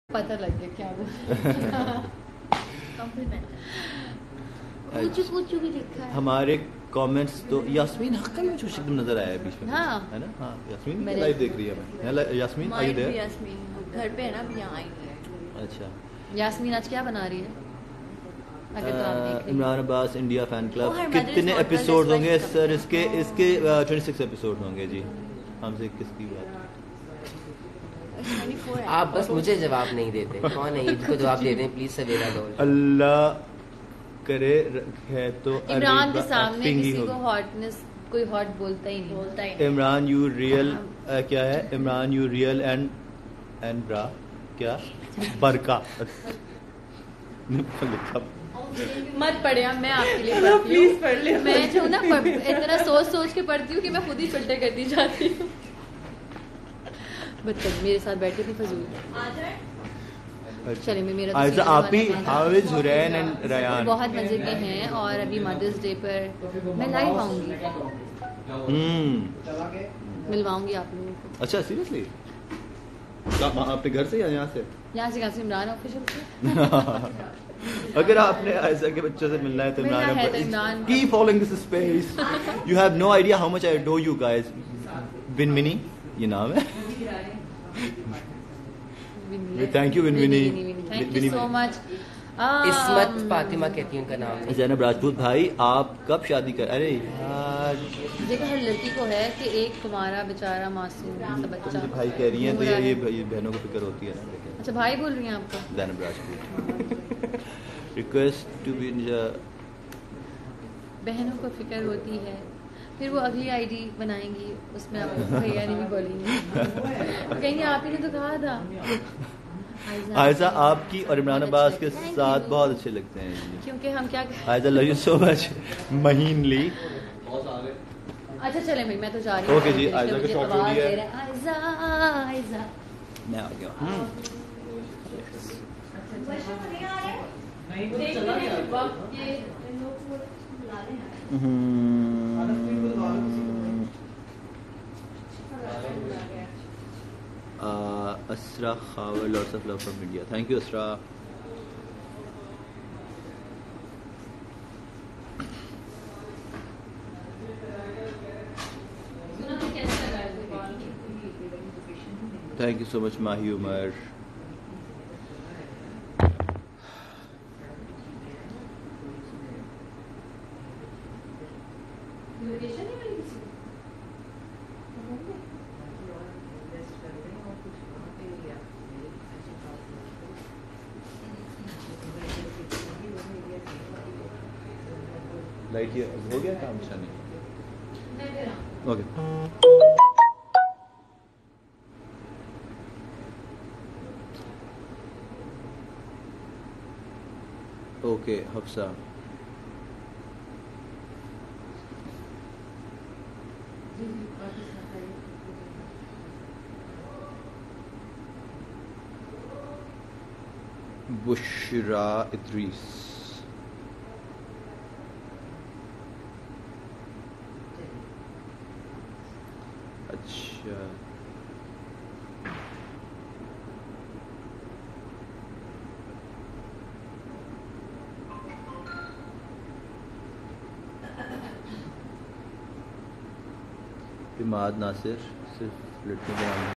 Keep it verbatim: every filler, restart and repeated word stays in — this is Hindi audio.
पता लग गया क्या वो कॉम्प्लीमेंट कुछ कुछ भी लिखा है। हमारे कमेंट्स तो यास्मीन हक्का में जो शक्ल नजर आया है बीच में, हाँ है ना? हाँ, यास्मीन की लाइव देख रही है मैं। Yasmin are you there? Yasmin घर पे है ना, अभी यहाँ आई नहीं है। अच्छा, यास्मीन आज क्या बना रही है? अगर तो आप देख रही हैं। Imran Abbas India fan club, Oh, her mother कितने is not well, episode that's why होंगे she's सर? coming. इसके इसके छब्बीस एपिसोड होंगे जी। हमसे किसकी बात? आप बस मुझे जवाब नहीं देते। कौन है इसको जवाब देते हैं प्लीज? Savera doll. अल्लाह करे है तो इमरान के सामने किसी को हॉटनेस कोई हॉट बोलता ही नहीं बोलता ही इमरान यू रियल क्या है? Imran you real and and ब्रा क्या बरका लिखा मत पढ़े। अब मैं आपके लिए पढ़ती हूँ, प्लीज पढ़ ले। मैं जो ना इतना सोच सोच के पढ़ती हूँ कि मैं खुद ही फिल्टर करती जाती हूँ। बच्चे मेरे साथ बैठे थे फजूल। चलिए मैं मेरा आयशा आप ही how is Hurain and Ryan? बहुत मजे के हैं और अभी मदर्स डे पर मैं लाइव आऊंगी, हम्म मिलवाऊंगी आप लोगों को। अच्छा सीरियसली? आपके घर से या यहाँ से? यहाँ से कहाँ से? इमरान ऑफिशियल से। अगर आपने आयशा के बच्चों से मिलना है तो मिलना है तो Imran Imran keep following this space. You have no idea how much I adore you guys. विन मिनी ये नाम है। थैंक यू विन विनी। Thank you so much. Ismat Fatima कहती है उनका नाम। ज़ैनब राजपूत भाई आप कब शादी कर? अरे यार देखो हर लड़की को है कि एक तुम्हारा बेचारा मासूम सा बच्चा भाई कह रही हैं तो ये ये ये बहनों को फिक्र होती है ना। अच्छा भाई बोल रही हैं आपको? Zainab Rajput request to be बहनों को फिक्र होती है, फिर वो अगली आईडी बनाएंगी उसमें आपको भैया नहीं भी बोलेंगे। कहेंगे आप ही ने तो कहा था। आयशा आपकी और इमरान अब्बास के साथ बहुत अच्छे लगते हैं क्योंकि हम क्या Ayesha love you so much महीनली। अच्छा चले भाई मैं तो जा रही हूँ। ओके जी आयशा का शॉट हो रही है। आयशा आयशा मैं आ गया Asra Khawar lots of love from India. Thank you Asra. Thank you so much Mahi Umar. Light ये हो गया काम शानी? Okay okay Hafsa Bushra Idris. अच्छा इमाद नासिर सिर्फ लड़कियों के नाम